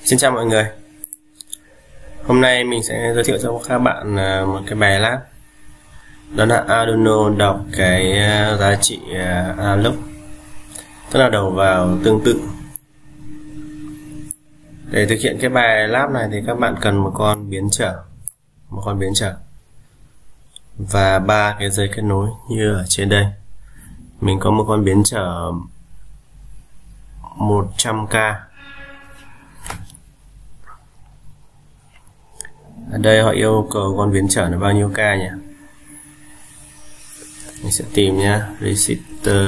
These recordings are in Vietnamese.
Xin chào mọi người. Hôm nay mình sẽ giới thiệu cho các bạn một cái bài lab, đó là Arduino đọc cái giá trị analog, tức là đầu vào tương tự. Để thực hiện cái bài lab này thì các bạn cần một con biến trở, và 3 cái dây kết nối như ở trên đây. Mình có một con biến trở 100k. Ở đây họ yêu cầu con biến trở là bao nhiêu k nhỉ? Mình sẽ tìm nhé. Resistor.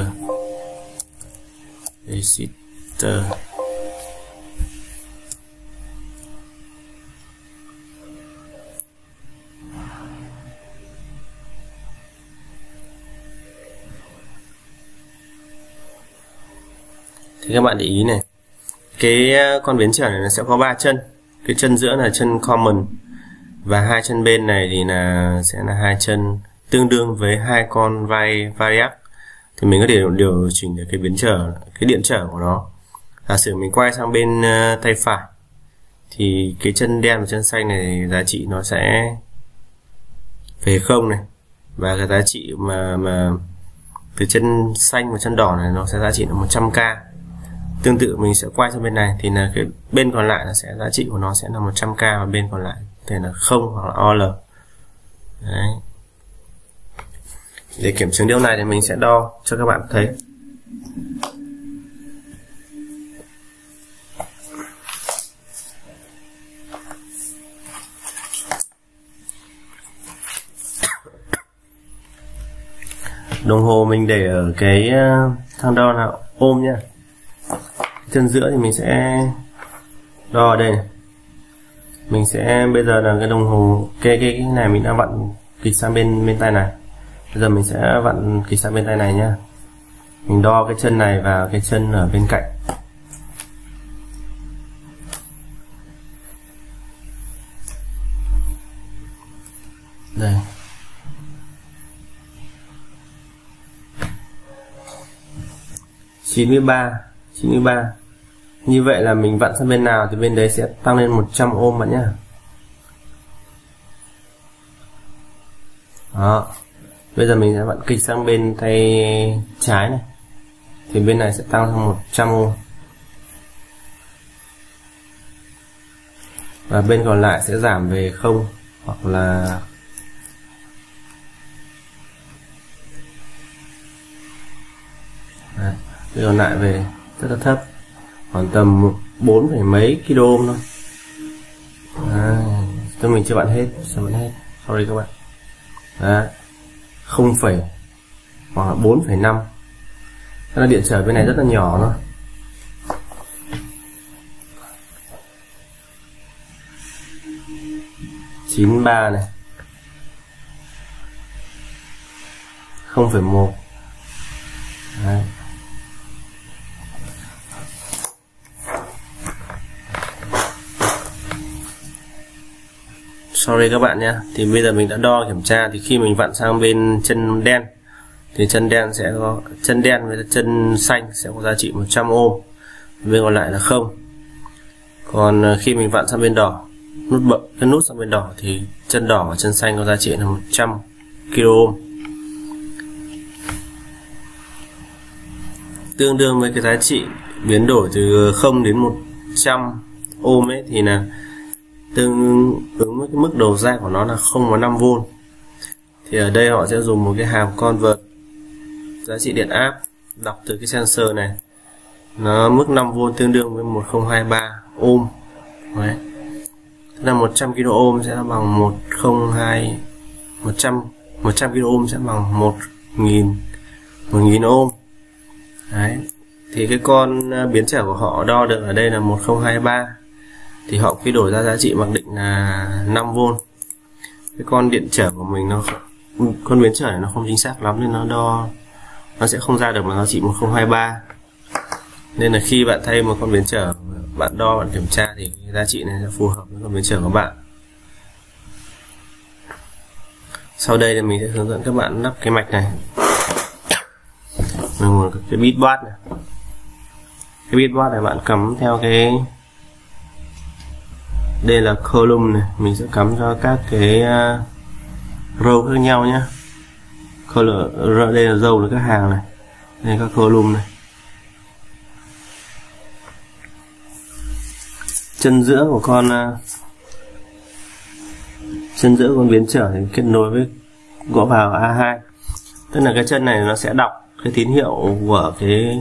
Thì các bạn để ý này, cái con biến trở này nó sẽ có 3 chân. Cái chân giữa là chân common, và hai chân bên này thì sẽ là hai chân tương đương với hai con variac. Thì mình có thể điều chỉnh được cái biến trở, cái điện trở của nó. Giả sử mình quay sang bên tay phải thì cái chân đen và chân xanh này giá trị nó sẽ về 0 này, và cái giá trị mà từ chân xanh và chân đỏ này nó sẽ giá trị là 100k. Tương tự mình sẽ quay sang bên này thì là cái bên còn lại là sẽ giá trị của nó sẽ là 100k, và bên còn lại thì là 0 hoặc là OL. Đấy. Để kiểm chứng điều này thì mình sẽ đo cho các bạn thấy. Đồng hồ mình để ở cái thang đo là ôm nhá. Chân giữa thì mình sẽ đo ở đây này. Mình sẽ bây giờ là cái đồng hồ cái này mình đã vặn kịch sang bên tay này. Bây giờ mình sẽ vặn kịch sang bên tay này nhá. Mình đo cái chân này và cái chân ở bên cạnh. Đây. chín mươi ba. Như vậy là mình vặn sang bên nào thì bên đấy sẽ tăng lên 100 ohm bạn nhé. Đó. Bây giờ mình sẽ vặn kịch sang bên tay trái này, thì bên này sẽ tăng sang 100 ohm, và bên còn lại sẽ giảm về 0 hoặc là đấy, bên còn lại về rất là thấp, khoảng tầm 4 mấy kilo ohm thôi. Tôi mình chưa vặn hết, sorry các bạn. Đấy, 0, hoặc là 4,5. Thế là điện trở bên này rất là nhỏ thôi. Chín ba này, 0,1. Đấy. Sorry các bạn nhé. Thì bây giờ mình đã đo kiểm tra, thì khi mình vặn sang bên chân đen thì chân đen với chân xanh sẽ có giá trị 100 ohm, bên còn lại là 0. Còn khi mình vặn sang bên đỏ, cái nút sang bên đỏ thì chân đỏ và chân xanh có giá trị là 100 kilo ohm. Tương đương với cái giá trị biến đổi từ 0 đến 100 ohm ấy, thì là tương ứng với cái mức đầu ra của nó là 0,5V. Thì ở đây họ sẽ dùng một cái hàm convert giá trị điện áp đọc từ cái sensor này, nó mức 5V tương đương với 1023 ohm. Đấy. Tức là 100 kilo ohm sẽ bằng 100 kilo ohm sẽ bằng 1000 ohm. Đấy. Thì cái con biến trở của họ đo được ở đây là 1023, thì họ quy đổi ra giá trị mặc định là 5V. Cái con điện trở của mình con biến trở này nó không chính xác lắm, nên nó sẽ không ra được mà giá trị 1023. Nên là khi bạn thay một con biến trở, bạn đo, bạn kiểm tra thì giá trị này sẽ phù hợp với con biến trở của bạn. Sau đây thì mình sẽ hướng dẫn các bạn lắp cái mạch này. Mình muốn cái beatbox này. Cái beatbox này bạn cắm theo cái Đây là column này, mình sẽ cắm cho các cái row khác nhau nhé. Đây là row là các hàng này, đây là các column này. Chân giữa của con biến trở thì kết nối với gõ vào A2, tức là cái chân này nó sẽ đọc cái tín hiệu của cái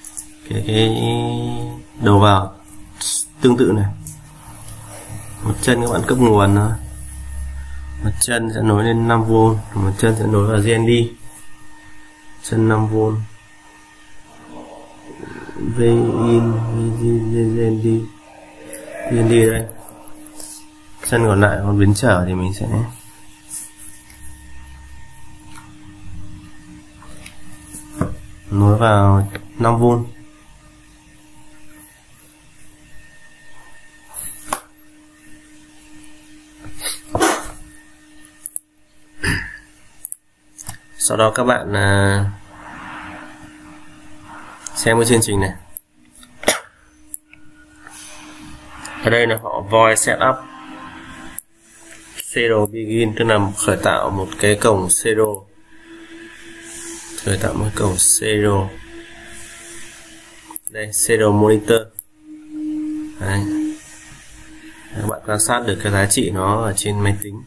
đầu vào tương tự này. Một chân các bạn cấp nguồn thôi, một chân sẽ nối lên 5V, một chân sẽ nối vào GND, chân 5V VIN GND đây. Chân còn lại còn biến trở thì mình sẽ nối vào 5V. Sau đó các bạn xem cái chương trình này. Ở đây là họ void setup zero begin, tức là khởi tạo một cái cổng zero, zero. Đây zero monitor. Đấy. Các bạn quan sát được cái giá trị nó ở trên máy tính.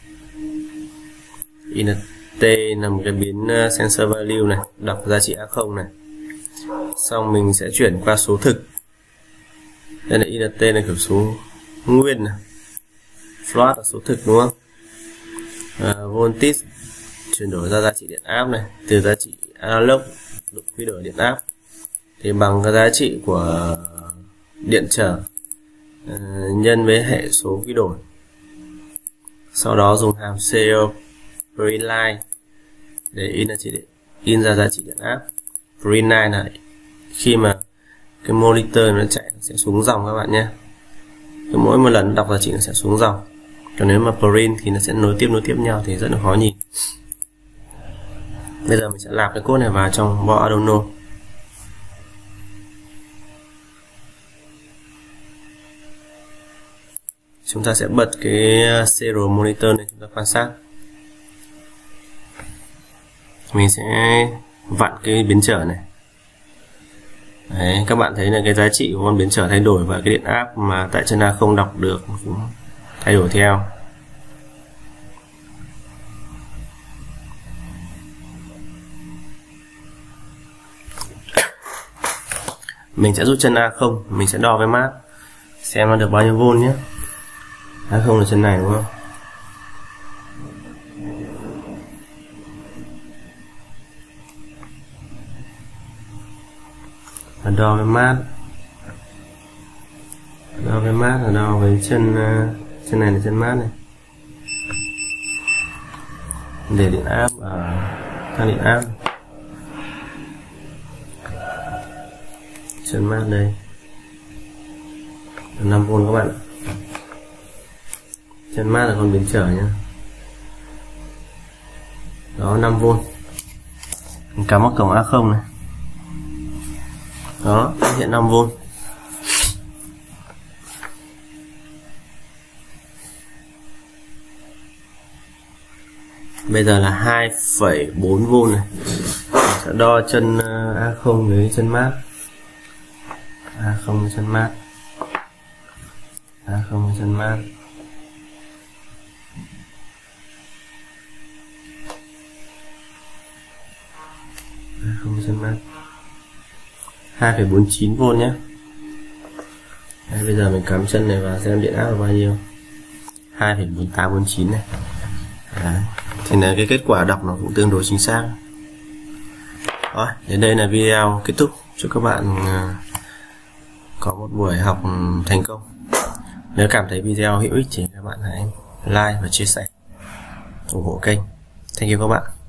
Int T là một cái biến sensor value này, đọc giá trị A0 này. Xong mình sẽ chuyển qua số thực. Đây là int là kiểu số nguyên này. Float là số thực đúng không? Voltage chuyển đổi ra giá trị điện áp này, từ giá trị analog được quy đổi điện áp thì bằng cái giá trị của điện trở nhân với hệ số quy đổi. Sau đó dùng hàm serial print line để in ra giá trị điện áp. Print line là khi mà cái monitor nó chạy nó sẽ xuống dòng các bạn nhé. Mỗi một lần đọc giá trị nó sẽ xuống dòng. Còn nếu mà print thì nó sẽ nối tiếp nhau thì rất là khó nhìn. Bây giờ mình sẽ lạp cái code này vào trong board Arduino. Chúng ta sẽ bật cái serial monitor này, chúng ta quan sát. Mình sẽ vặn cái biến trở này. Đấy, các bạn thấy là cái giá trị của con biến trở thay đổi và cái điện áp mà tại chân A không đọc được cũng thay đổi theo. Mình sẽ rút chân A0, mình sẽ đo với mát xem nó được bao nhiêu vôn nhé. A0 là chân này đúng không? Và đo với mát. Đo với mát là đo với chân này là chân mát này. Để điện áp ở thang điện áp. Chân mát đây 5V các bạn. Chân mát là con biến trở nhá. Đó 5V. Mình cắm vào cổng A0 này. Đó, hiện 5V. Bây giờ là 2,4V này. Mình sẽ đo chân A0 với chân mát. A0 với chân mát. A0 với chân mát. A0 với chân mát. 2,49V nhé. Đây, bây giờ mình cắm chân này vào xem điện áp là bao nhiêu. 2,4849 này. Đấy. Thì là cái kết quả đọc nó cũng tương đối chính xác. Rồi, đến đây là video kết thúc. Chúc các bạn có một buổi học thành công. Nếu cảm thấy video hữu ích thì các bạn hãy like và chia sẻ, ủng hộ kênh. Thank you các bạn.